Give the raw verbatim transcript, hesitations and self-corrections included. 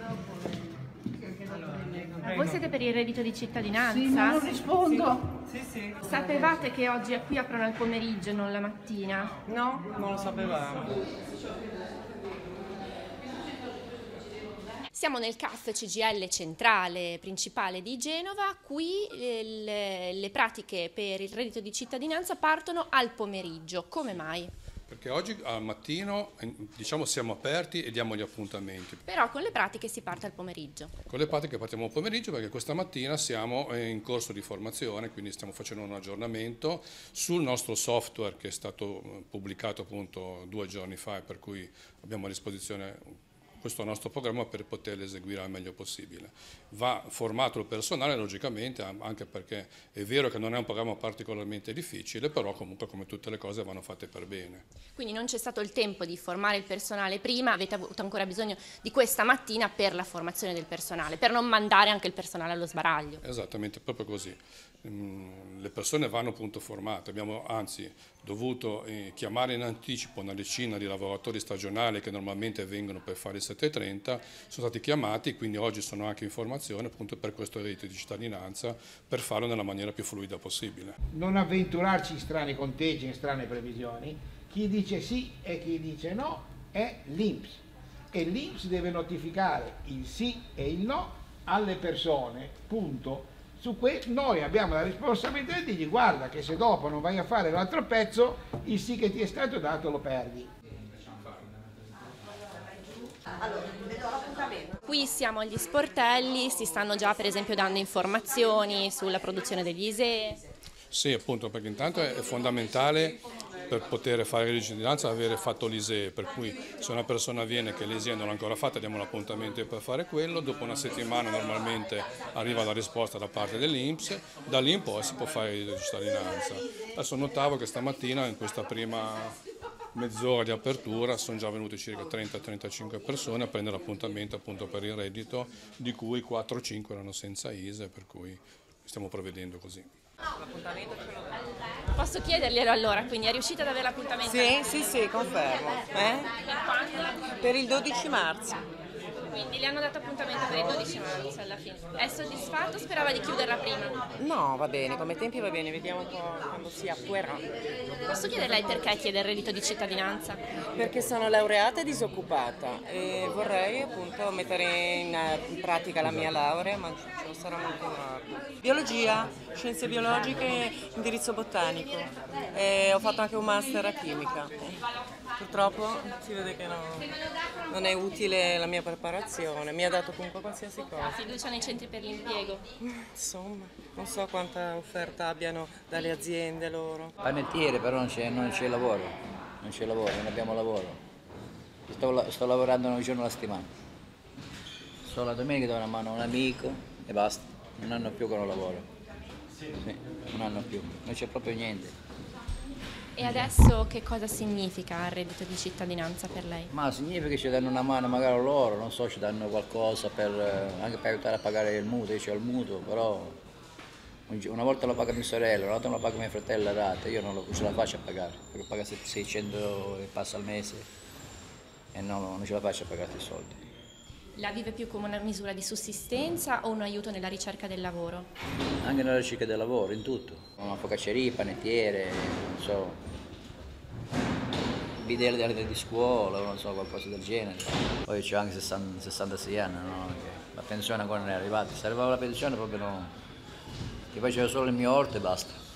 Voi siete per il reddito di cittadinanza? Sì, ma non rispondo. Sì, sì. Sapevate che oggi qui aprono al pomeriggio e non la mattina? No, non lo sapevamo. Siamo nel C A F C G I L centrale principale di Genova. Qui eh, le, le pratiche per il reddito di cittadinanza partono al pomeriggio. Come mai? Perché oggi al mattino diciamo siamo aperti e diamo gli appuntamenti. Però con le pratiche si parte al pomeriggio. Con le pratiche partiamo al pomeriggio perché questa mattina siamo in corso di formazione, quindi stiamo facendo un aggiornamento sul nostro software che è stato pubblicato appunto due giorni fa e per cui abbiamo a disposizione questo nostro programma per poterlo eseguire al meglio possibile. Va formato il personale logicamente, anche perché è vero che non è un programma particolarmente difficile, però comunque come tutte le cose vanno fatte per bene. Quindi non c'è stato il tempo di formare il personale prima, avete avuto ancora bisogno di questa mattina per la formazione del personale, per non mandare anche il personale allo sbaraglio. Esattamente, proprio così. Le persone vanno appunto formate, abbiamo anzi dovuto eh, chiamare in anticipo una decina di lavoratori stagionali che normalmente vengono per fare il sette e trenta, sono stati chiamati, quindi oggi sono anche in formazione appunto per questo reddito di cittadinanza, per farlo nella maniera più fluida possibile. Non avventurarci in strani conteggi, in strane previsioni, chi dice sì e chi dice no è l'I N P S e l'I N P S deve notificare il sì e il no alle persone, punto. Su questo noi abbiamo la responsabilità di dirgli guarda che se dopo non vai a fare l'altro pezzo il sì che ti è stato dato lo perdi. Qui siamo agli sportelli, si stanno già per esempio dando informazioni sulla produzione degli I S E E. Sì, appunto, perché intanto è fondamentale per poter fare reddito di cittadinanza avere fatto l'I S E E, per cui se una persona viene che l'I S E E non l'ha ancora fatta diamo l'appuntamento per fare quello, dopo una settimana normalmente arriva la risposta da parte dell'I N P S, da lì in poi si può fare il reddito di cittadinanza. Adesso notavo che stamattina in questa prima mezz'ora di apertura sono già venute circa trenta trentacinque persone a prendere appuntamento appunto per il reddito, di cui quattro cinque erano senza I S E E, per cui stiamo provvedendo così. L'appuntamento ce l'ho dato. Posso chiederglielo allora, quindi è riuscita ad avere l'appuntamento? Sì, sì, sì, confermo. Eh? Per quando? Per il dodici marzo. Quindi le hanno dato appuntamento per il dodici marzo alla fine. È soddisfatto? Sperava di chiuderla prima? No, va bene, come tempi va bene, vediamo un po' quando si attuerà. Posso chiederle il perché chiede il reddito di cittadinanza? Perché sono laureata e disoccupata e vorrei appunto mettere in, in pratica la mia laurea, ma ce lo sarà molto tardi. Biologia, scienze biologiche, indirizzo botanico. E ho fatto anche un master a chimica. Purtroppo si vede che no, non è utile la mia preparazione, mi ha dato comunque qualsiasi cosa. Fiducia nei centri per l'impiego? Insomma, non so quanta offerta abbiano dalle aziende loro. Panettiere, però non c'è, non c'è lavoro, non c'è lavoro, non abbiamo lavoro. Sto, sto lavorando un giorno alla settimana. Solo la domenica do una mano a un amico e basta, un anno più che non lavoro. Sì, un anno più, non c'è proprio niente. E adesso che cosa significa il reddito di cittadinanza per lei? Ma significa che ci danno una mano magari loro, non so, ci danno qualcosa per, anche per aiutare a pagare il mutuo, io ho il mutuo, però una volta lo paga mia sorella, una volta lo paga mio fratello la rata, io non lo, ce la faccio a pagare, perché paga seicento e passa al mese e non, non ce la faccio a pagare questi soldi. La vive più come una misura di sussistenza o un aiuto nella ricerca del lavoro? Anche nella ricerca del lavoro, in tutto. Una focacceria, panettiere, non so, bidelli di scuola, non so, qualcosa del genere. Poi ho anche sessantasei anni, no? La pensione ancora non è arrivata. Se arrivava la pensione proprio no. Che facevo solo il mio orto e basta.